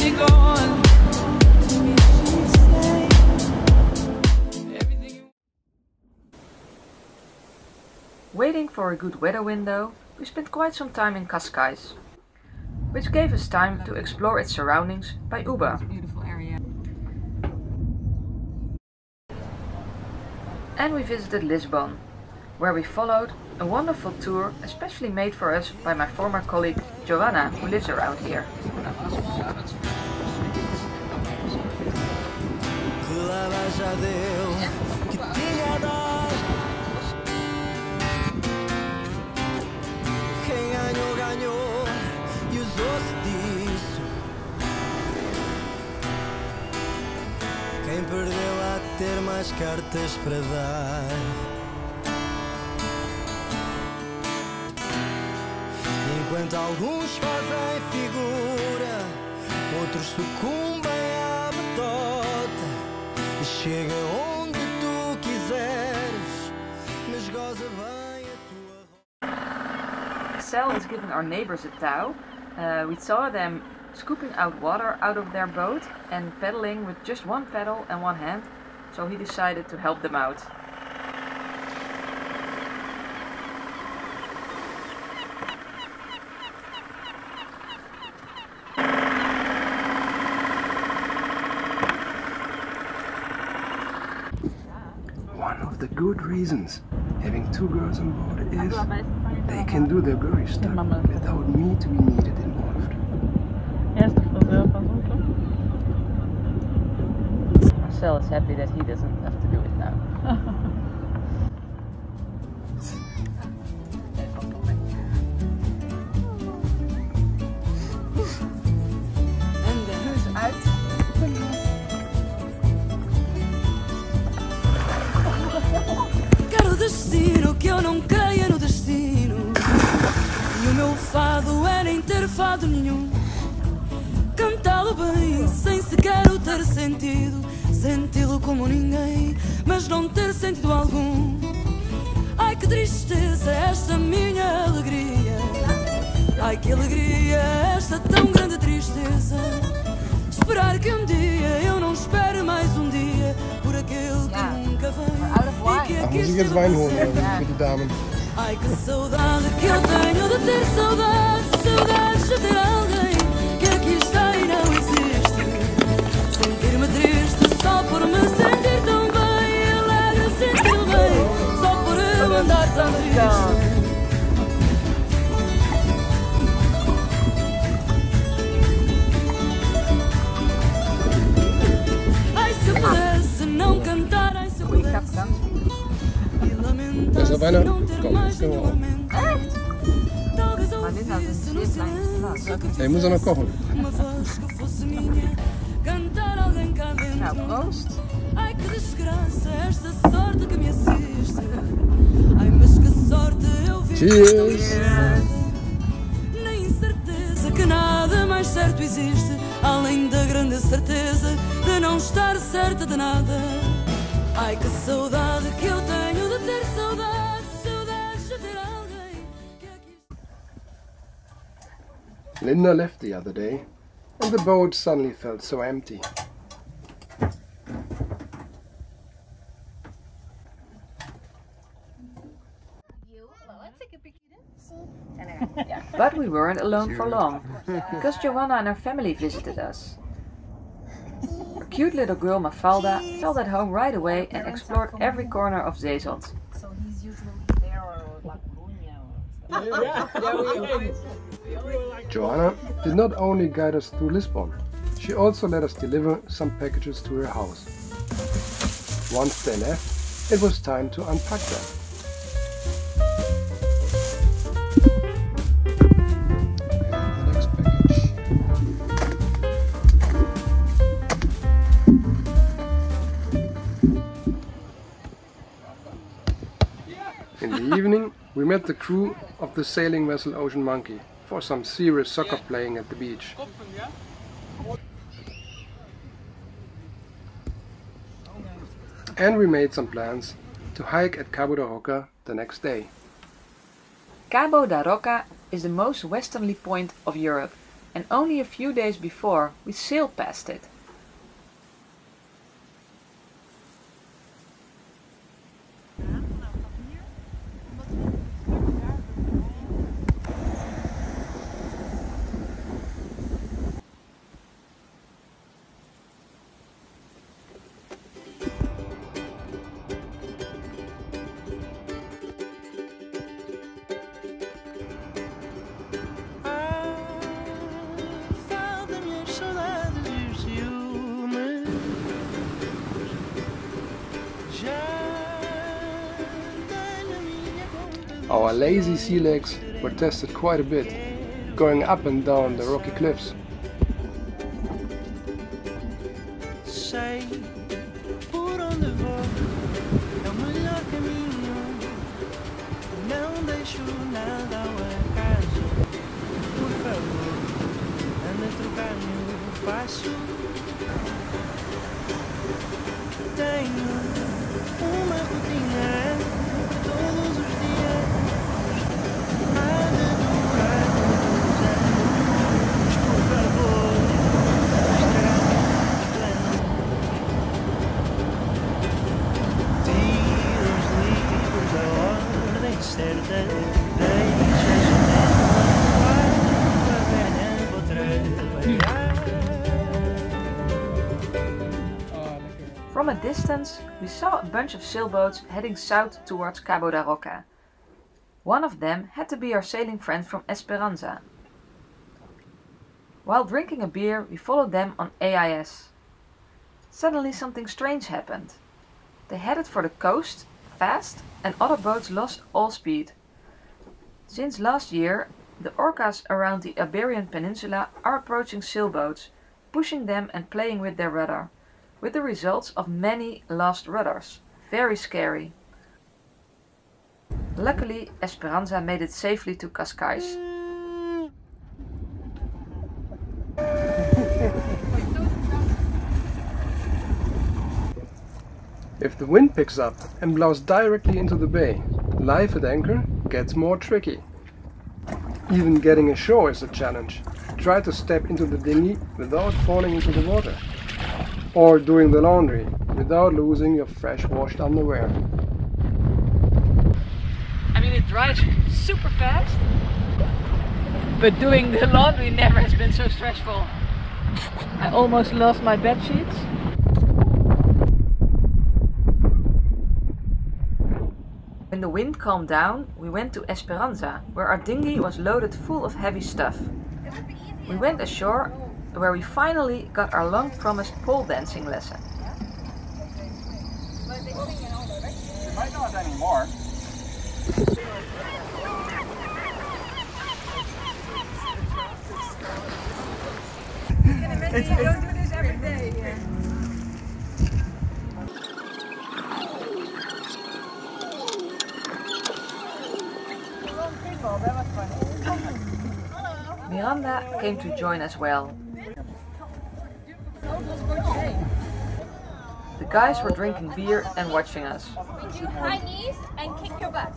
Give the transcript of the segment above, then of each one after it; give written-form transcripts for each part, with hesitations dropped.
you're gone. Waiting for a good weather window, we spent quite some time in Cascais, which gave us time to explore its surroundings by Uber. Beautiful area. And we visited Lisbon, where we followed a wonderful tour especially made for us by my former colleague Joanna, who lives around here. Quem perdeu há de ter mais cartas para dar. Enquanto alguns fazem figura, outros sucumbem à batota. Chega onde tu quiseres, mas goza bem a tua. Sal is giving our neighbors a towel. We saw them scooping out water out of their boat and paddling with just one paddle and one hand, so he decided to help them out. One of the good reasons having two girls on board is they can do their girly stuff without me to be needed involved. Marcel is happy that he doesn't have to do it now. En de huis uit. Quero destino, que eu não creia no destino. E o meu fado é nem ter fado nenhum. Cantá-lo bem, sem sequer o ter sentido. Senti-lo como ninguém, mas não ter sentido algum. Ai que tristeza esta minha alegria. Ai que alegria esta tão grande tristeza. Esperar que um dia eu não espere mais um dia por aquele que nunca vem e que aqui esteve presente. Ai que saudade que eu tenho de ter saudade, saudades de ter alguém que aqui está e não existe. Sentir-me triste só por me sentir tão bem, alegre sentir bem, só por eu andar tão triste. Não cantar, ai se eu pudesse e lamentar não ter mais nenhum momento. Talvez eu ouvisse no silêncio que uma voz que fosse minha, cantar alguém cá dentro. Ai que desgraça esta sorte que me assiste. Ai mas que sorte eu vivo tão desgraçada. Na incerteza que nada mais certo existe, além da grande certeza de não estar certa de nada. Ai que saudade que eu tenho de ter saudade, saudades de ter alguém que aqui... Linda left the other day and the boat suddenly felt so empty. But we weren't alone for long, because Joanna and her family visited us. Our cute little girl Mafalda felt at home right away and explored every corner of Zeeland. So he's usually there or La Coruña or... Joanna did not only guide us through Lisbon, she also let us deliver some packages to her house. Once they left, it was time to unpack them. In the evening, we met the crew of the sailing vessel Oceanmonkey for some serious soccer playing at the beach. And we made some plans to hike at Cabo da Roca the next day. Cabo da Roca is the most westerly point of Europe and only a few days before we sailed past it. Our lazy sea legs were tested quite a bit, going up and down the rocky cliffs. Sei por onde vou, é o melhor caminho. Não deixo nada ao acaso. Por favor, anda a trocar meu passo. Tenho uma rotina todos os dias. Nada durar muitos anos. Por favor, estraga os planos. Tira os livros da ordem certa. Deixa a janela aberta, vou trabalhar. From a distance, we saw a bunch of sailboats heading south towards Cabo da Roca. One of them had to be our sailing friend from Esperanza. While drinking a beer, we followed them on AIS. Suddenly something strange happened. They headed for the coast, fast, and other boats lost all speed. Since last year, the orcas around the Iberian Peninsula are approaching sailboats, pushing them and playing with their rudder, with the results of many lost rudders. Very scary. Luckily, Esperanza made it safely to Cascais. If the wind picks up and blows directly into the bay, life at anchor gets more tricky. Even getting ashore is a challenge. Try to step into the dinghy without falling into the water. Or doing the laundry without losing your fresh washed underwear. I mean, it dries super fast, but doing the laundry never has been so stressful. I almost lost my bed sheets. When the wind calmed down, we went to Esperanza, where our dinghy was loaded full of heavy stuff. We went ashore, where we finally got our long-promised pole dancing lesson. You might not anymore. You don't do this every day. That was funny. Miranda came to join as well. The guys were drinking beer and watching us. Do high knees and kick your butt.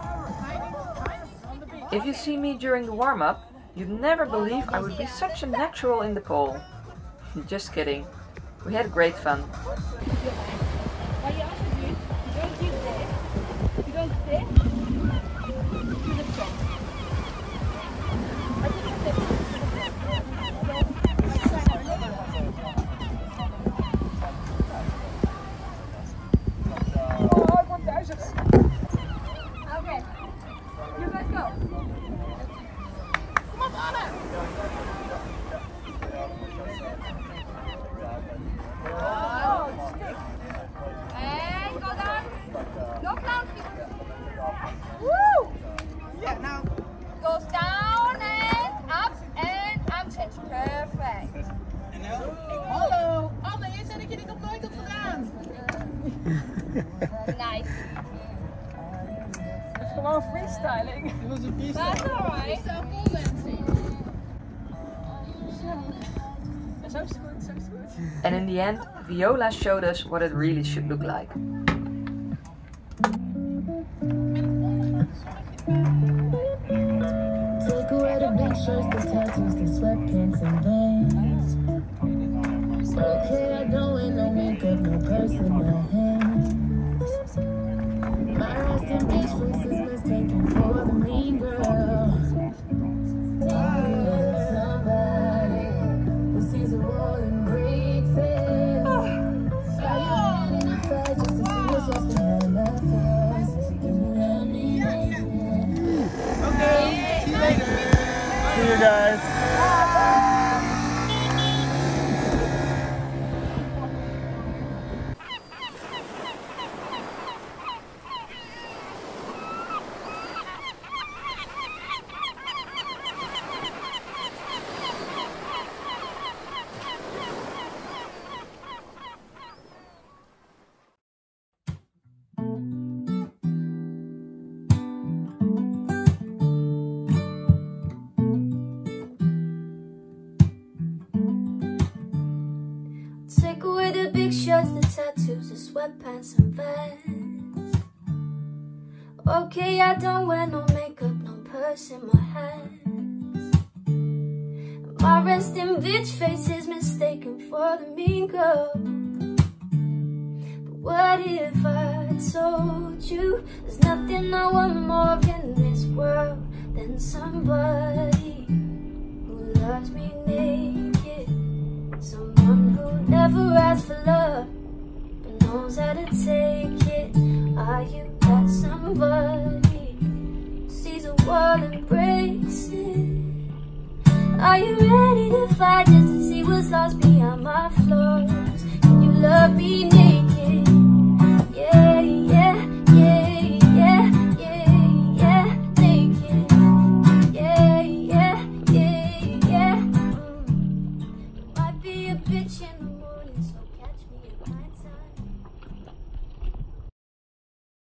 If you see me during the warm-up, you'd never believe I would be such a natural in the pole. Just kidding. We had great fun. Okay. You guys go. Come on, Anna. Oh, stick. And go down. Look down. Woo! Yeah, now. Goes down and up change. Perfect. Hallo, Anne, je zei dat je dit nog nooit had gedaan. Nice. Het is gewoon freestyling. Het was een That's alright. Zo is het goed, zo is het goed. And in the end, Viola showed us what it really should look like. Take away the big big shirts, the tattoos, the sweatpants and bands. Okay, I don't wear no makeup, no purse in my hands. My resting bitch face is mistaken for the mean girl. Somebody who sees a wall and breaks it. Are you ready to fight just to see what's lost behind my flaws? Can you let me make it? Okay, see you later. See you guys. Take away the big shirts, the tattoos, the sweatpants and vans. Okay, I don't wear no makeup, no purse in my hands. My resting bitch face is mistaken for the mean girl. But what if I told you there's nothing I want more in this world than somebody who loves me naked? Someone who never asks for love, but knows how to take it. Are you that somebody who sees a wall and breaks it? Are you ready to fight just to see what's lost behind my flaws? Can you love me naked? Yeah, yeah, yeah, yeah, yeah, yeah, naked. Yeah, yeah, yeah, yeah. Might be a bitch in the